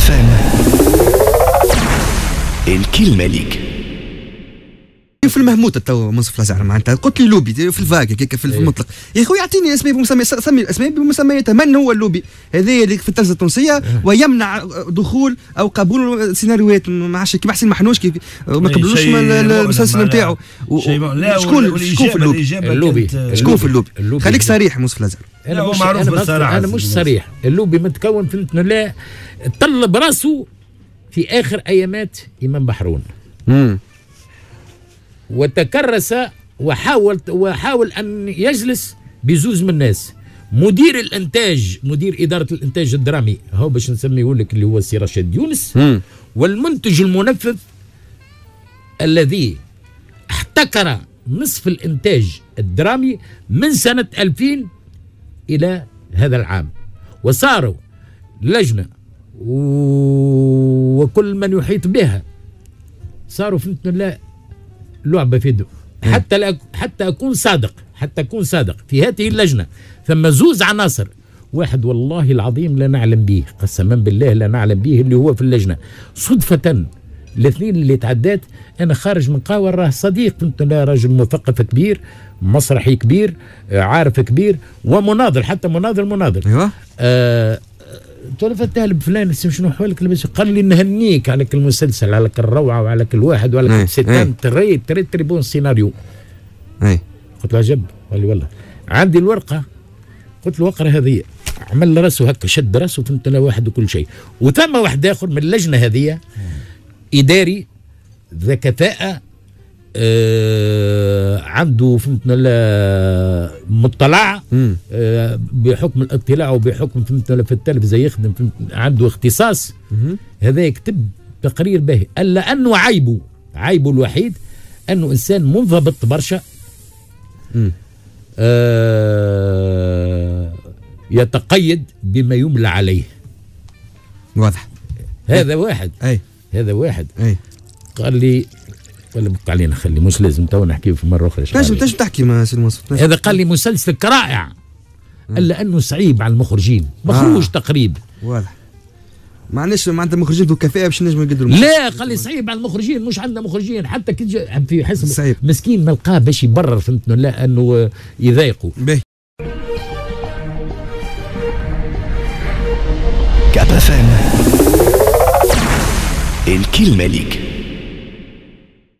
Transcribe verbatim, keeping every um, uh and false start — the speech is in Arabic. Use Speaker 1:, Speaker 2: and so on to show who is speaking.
Speaker 1: فام الكلمة ليك.
Speaker 2: في المهموت تو منصف الازهر معناتها قلت لي لوبي في الفاكي كيك في المطلق يا خويا اعطيني اسماء بمسميات سمي الاسماء بمسمياتها. من هو اللوبي هذا اللي في التلفزه التونسيه ويمنع دخول او قبول سيناريوهات ما عرفتش كيما حسين محنوش كيف ما قبلوش المسلسل نتاعو. شكون شكون في اللوبي؟
Speaker 3: اللوبي
Speaker 2: شكون في اللوبي؟ خليك صريح منصف الازهر.
Speaker 3: انا مش معروف بالصراحه انا مش صريح. اللوبي متكون فهمتنا لا طلب راسه في اخر ايامات امام بحرون
Speaker 2: امم
Speaker 3: وتكرس وحاول وحاول ان يجلس بزوز من الناس. مدير الانتاج مدير اداره الانتاج الدرامي هو باش نسميه لك اللي هو سي رشاد يونس
Speaker 2: مم.
Speaker 3: والمنتج المنفذ الذي احتكر نصف الانتاج الدرامي من سنه ألفين الى هذا العام. وصاروا لجنه و... وكل من يحيط بها صاروا فهمتنا لا لعبه في يده. حتى لا حتى اكون صادق حتى اكون صادق في هذه اللجنه ثم زوز عناصر. واحد والله العظيم لا نعلم به قسما بالله لا نعلم به اللي هو في اللجنه صدفه. الاثنين اللي تعدات انا خارج من قهوه راه صديق كنت لا راجل مثقف كبير مسرحي كبير عارف كبير ومناضل حتى مناضل مناضل
Speaker 2: ايوه
Speaker 3: آه تلفتها بفلان شنو حوالك لبس قال لي نهنيك على كل مسلسل على كل روعه وعلى كل واحد وعلى كل ستان تري تري تري بون سيناريو.
Speaker 2: اي
Speaker 3: قلت له عجب قال لي والله عندي الورقه. قلت له اقرا هذه. عمل راسه هكا شد راسه فهمت انا واحد وكل شيء. وثم واحد اخر من اللجنه هذه اداري ذا كفاءه آه عنده فهمتنا لا مطلع آه بحكم الاطلاع وبحكم فهمتنا في التلفزه يخدم عنده اختصاص. هذا يكتب تقرير باهي الا انه عيبه عيبه الوحيد انه انسان منضبط برشا آه يتقيد بما يملى عليه.
Speaker 2: واضح.
Speaker 3: هذا واحد
Speaker 2: اي
Speaker 3: هذا واحد
Speaker 2: اي
Speaker 3: قال لي ولا بقى علينا خلي مش لازم تو نحكيه في مره اخرى.
Speaker 2: تنجم تنجم تحكي مع سي المنصف.
Speaker 3: هذا قال لي مسلسلك رائع الا انه صعيب على المخرجين مخروج آه. تقريب
Speaker 2: واضح. معلش معناتها مخرجين ذو كفاءه باش نجموا يقدروا.
Speaker 3: لا قال لي صعيب على المخرجين مش عندنا مخرجين حتى كي في حسب
Speaker 2: صعيب.
Speaker 3: مسكين ما لقاه باش يبرر فهمتنا لا انه يضايقوا.
Speaker 1: كابا فام الكلمة ليك.